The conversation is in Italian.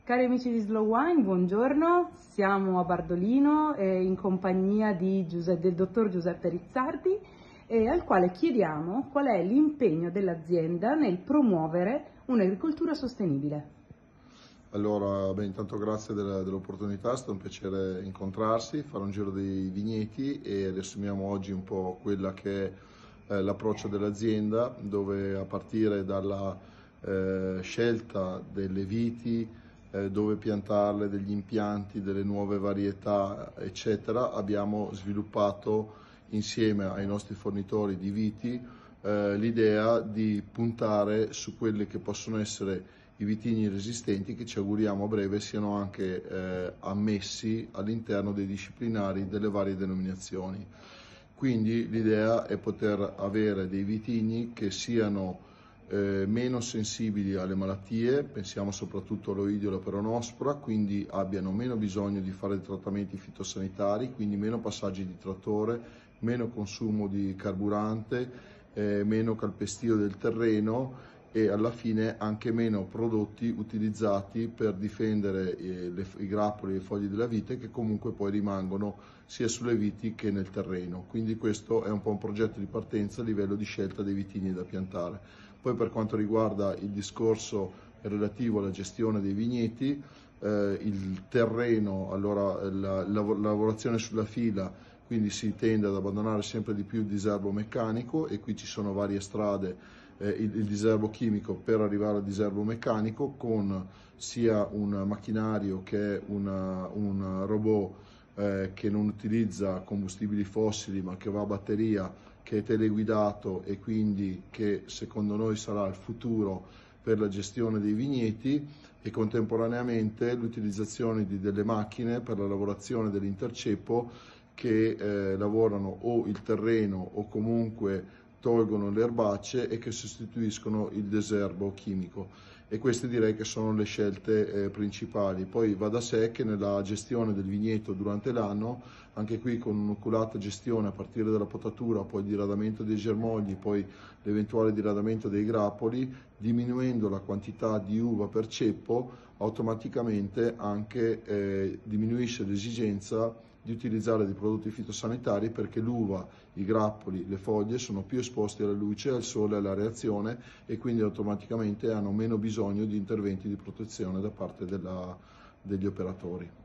Cari amici di Slow Wine, buongiorno, siamo a Bardolino in compagnia del dottor Giuseppe Rizzardi al quale chiediamo qual è l'impegno dell'azienda nel promuovere un'agricoltura sostenibile. Allora, intanto grazie dell'opportunità, è stato un piacere incontrarsi, fare un giro dei vigneti e riassumiamo oggi un po' quella che è l'approccio dell'azienda, dove a partire dalla scelta delle viti, dove piantarle, degli impianti, delle nuove varietà, eccetera, abbiamo sviluppato insieme ai nostri fornitori di viti l'idea di puntare su quelli che possono essere i vitigni resistenti che ci auguriamo a breve siano anche ammessi all'interno dei disciplinari delle varie denominazioni. Quindi l'idea è poter avere dei vitigni che siano meno sensibili alle malattie, pensiamo soprattutto all'oidio e alla peronospora, quindi abbiano meno bisogno di fare trattamenti fitosanitari, quindi meno passaggi di trattore, meno consumo di carburante, meno calpestio del terreno e alla fine anche meno prodotti utilizzati per difendere i grappoli e i fogli della vite che comunque poi rimangono sia sulle viti che nel terreno. Quindi questo è un po' un progetto di partenza a livello di scelta dei vitigni da piantare. Poi per quanto riguarda il discorso relativo alla gestione dei vigneti, il terreno, allora la lavorazione sulla fila, quindi si tende ad abbandonare sempre di più il diserbo meccanico e qui ci sono varie strade, il diserbo chimico per arrivare al diserbo meccanico con sia un macchinario che un robot che non utilizza combustibili fossili ma che va a batteria, che è teleguidato e quindi che secondo noi sarà il futuro per la gestione dei vigneti e contemporaneamente l'utilizzazione di delle macchine per la lavorazione dell'interceppo che lavorano o il terreno o comunque tolgono le erbacce e che sostituiscono il diserbo chimico e queste direi che sono le scelte principali. Poi va da sé che nella gestione del vigneto durante l'anno, anche qui con un'oculata gestione a partire dalla potatura, poi il diradamento dei germogli, poi l'eventuale diradamento dei grappoli, diminuendo la quantità di uva per ceppo, automaticamente anche diminuisce l'esigenza di utilizzare dei prodotti fitosanitari perché l'uva, i grappoli, le foglie sono più esposti alla luce, al sole, alla reazione e quindi automaticamente hanno meno bisogno di interventi di protezione da parte degli operatori.